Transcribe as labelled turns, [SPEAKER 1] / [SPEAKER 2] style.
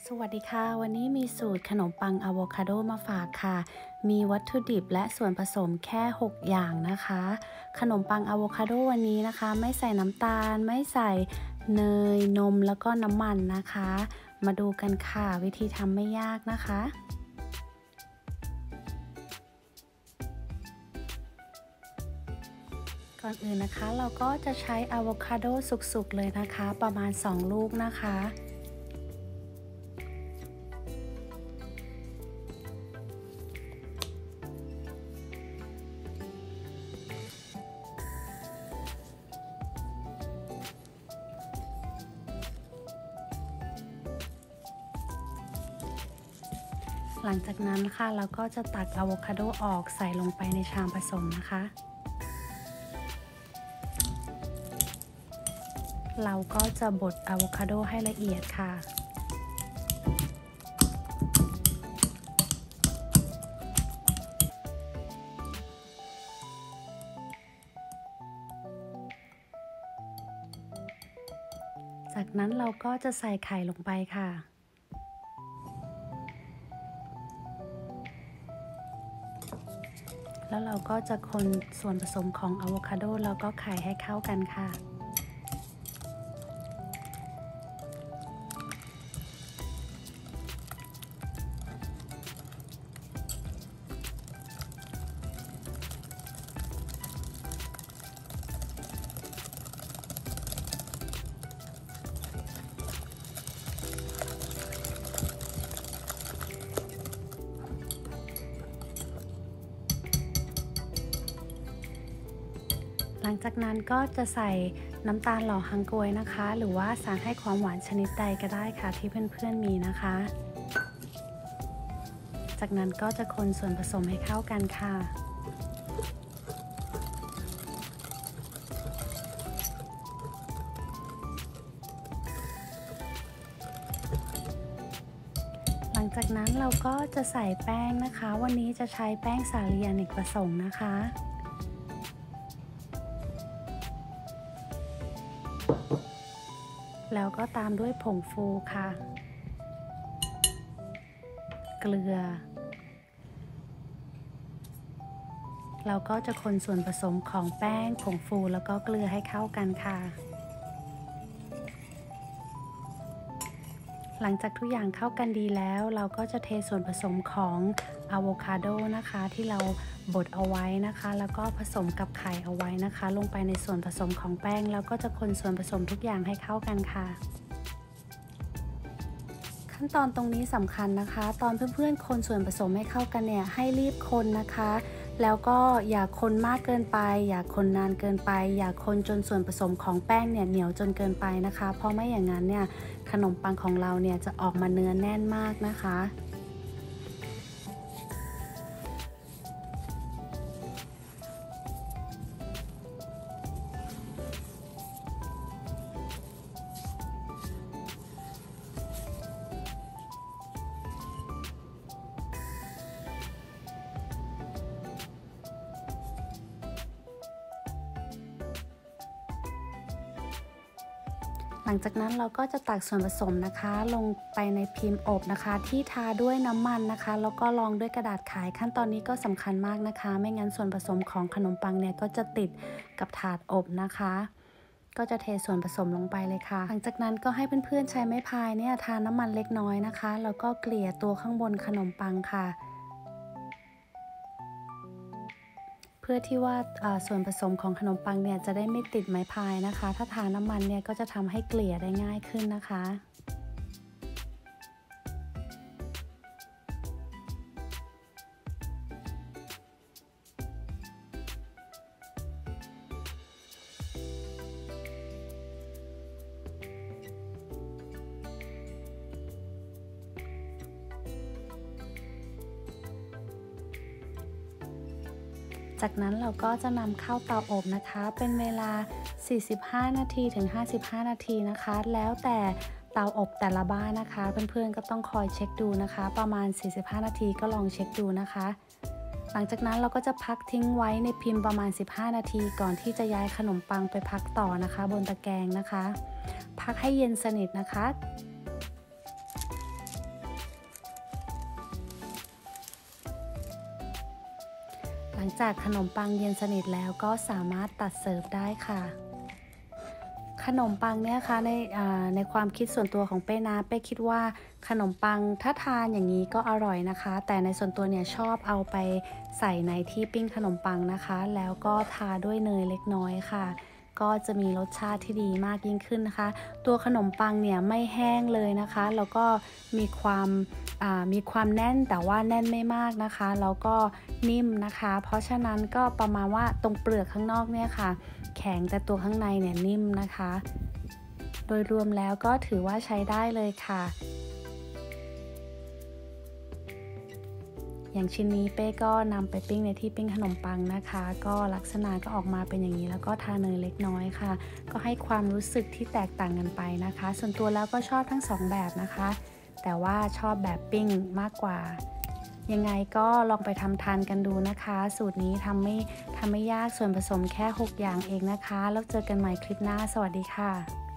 [SPEAKER 1] สวัสดีค่ะวันนี้มีสูตรขนมปังอะโวคาโดมาฝากค่ะมีวัตถุดิบและส่วนผสมแค่6อย่างนะคะขนมปังอะโวคาโดวันนี้นะคะไม่ใส่น้ำตาลไม่ใส่เนยนมแล้วก็น้ำมันนะคะมาดูกันค่ะวิธีทำไม่ยากนะคะก่อนอื่นนะคะเราก็จะใช้อะโวคาโดสุกๆเลยนะคะประมาณ2ลูกนะคะหลังจากนั้นค่ะเราก็จะตักอะโวคาโดออกใส่ลงไปในชามผสมนะคะเราก็จะบดอะโวคาโดให้ละเอียดค่ะจากนั้นเราก็จะใส่ไข่ลงไปค่ะแล้วเราก็จะคนส่วนผสมของอะโวคาโดแล้วก็ไข่ให้เข้ากันค่ะหลังจากนั้นก็จะใส่น้ำตาลหล่อฮังก๊วยนะคะหรือว่าสารให้ความหวานชนิดใดก็ได้ค่ะที่เพื่อนๆมีนะคะจากนั้นก็จะคนส่วนผสมให้เข้ากันค่ะหลังจากนั้นเราก็จะใส่แป้งนะคะวันนี้จะใช้แป้งสาลีอเนกประสงค์นะคะแล้วก็ตามด้วยผงฟูค่ะเกลือเราก็จะคนส่วนผสมของแป้งผงฟูแล้วก็เกลือให้เข้ากันค่ะหลังจากทุกอย่างเข้ากันดีแล้วเราก็จะเทส่วนผสมของอะโวคาโดนะคะที่เราบดเอาไว้นะคะแล้วก็ผสมกับไข่เอาไว้นะคะลงไปในส่วนผสมของแป้งแล้วก็จะคนส่วนผสมทุกอย่างให้เข้ากันค่ะขั้นตอนตรงนี้สำคัญนะคะตอนเพื่อนๆคนส่วนผสมให้เข้ากันเนี่ยให้รีบคนนะคะแล้วก็อย่าคนมากเกินไปอย่าคนนานเกินไปอย่าคนจนส่วนผสมของแป้งเนี่ยเหนียวจนเกินไปนะคะเพราะไม่อย่างนั้นเนี่ยขนมปังของเราเนี่ยจะออกมาเนื้อแน่นมากนะคะหลังจากนั้นเราก็จะตักส่วนผสมนะคะลงไปในพิมพ์อบนะคะที่ทาด้วยน้ำมันนะคะแล้วก็รองด้วยกระดาษขายขั้นตอนนี้ก็สำคัญมากนะคะไม่งั้นส่วนผสมของขนมปังเนี่ยก็จะติดกับถาดอบนะคะก็จะเทส่วนผสมลงไปเลยค่ะหลังจากนั้นก็ให้เพื่อนๆใช้ไม้พายเนี่ยทาน้ำมันเล็กน้อยนะคะแล้วก็เกลี่ยตัวข้างบนขนมปังค่ะเพื่อที่ว่าส่วนผสมของขนมปังเนี่ยจะได้ไม่ติดไม้พายนะคะถ้าทาน้ำมันเนี่ยก็จะทำให้เกลี่ยได้ง่ายขึ้นนะคะจากนั้นเราก็จะนำเข้าเตาอบนะคะเป็นเวลา45นาทีถึง55นาทีนะคะแล้วแต่เตาอบแต่ละบ้านนะคะเพื่อนๆก็ต้องคอยเช็คดูนะคะประมาณ45นาทีก็ลองเช็คดูนะคะหลังจากนั้นเราก็จะพักทิ้งไว้ในพิมพ์ประมาณ15นาทีก่อนที่จะย้ายขนมปังไปพักต่อนะคะบนตะแกรงนะคะพักให้เย็นสนิทนะคะงจากขนมปังเย็นสนิทแล้วก็สามารถตัดเสิร์ฟได้ค่ะขนมปังเนี่ยค่ะในความคิดส่วนตัวของเป้นะเป้คิดว่าขนมปังถ้าทานอย่างนี้ก็อร่อยนะคะแต่ในส่วนตัวเนี่ยชอบเอาไปใส่ในที่ปิ้งขนมปังนะคะแล้วก็ทาด้วยเนยเล็กน้อยค่ะก็จะมีรสชาติที่ดีมากยิ่งขึ้นนะคะตัวขนมปังเนี่ยไม่แห้งเลยนะคะแล้วก็มีความแน่นแต่ว่าแน่นไม่มากนะคะแล้วก็นิ่มนะคะเพราะฉะนั้นก็ประมาณว่าตรงเปลือกข้างนอกเนี่ยค่ะแข็งแต่ตัวข้างในเนี่ยนิ่มนะคะโดยรวมแล้วก็ถือว่าใช้ได้เลยค่ะอย่างชิ้นนี้เป้ก็นำไปปิ้งในที่ปิ้งขนมปังนะคะก็ลักษณะก็ออกมาเป็นอย่างนี้แล้วก็ทาเนยเล็กน้อยค่ะก็ให้ความรู้สึกที่แตกต่างกันไปนะคะส่วนตัวแล้วก็ชอบทั้ง2แบบนะคะแต่ว่าชอบแบบปิ้งมากกว่ายังไงก็ลองไปทำทานกันดูนะคะสูตรนี้ทำไม่ยากส่วนผสมแค่6อย่างเองนะคะแล้วเจอกันใหม่คลิปหน้าสวัสดีค่ะ